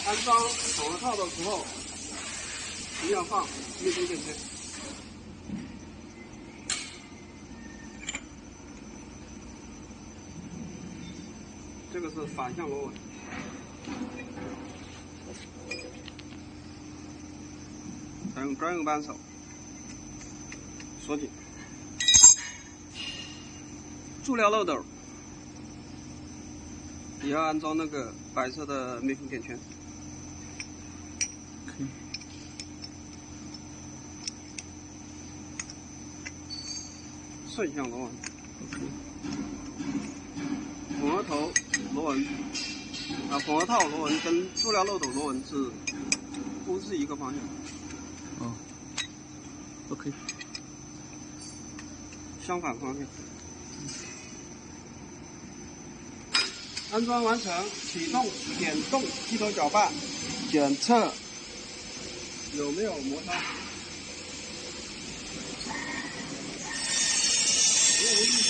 安装手套的时候，一定要放密封垫片。这个是反向螺纹，再用专用扳手锁紧，注料漏斗也要安装那个白色的密封垫圈。顺向螺纹，混合头螺纹混合套螺纹跟注料漏斗螺纹不是一个方向。 哦 ，OK， 相反方向。安装完成，启动点动机头搅拌，检测有没有摩擦。如无异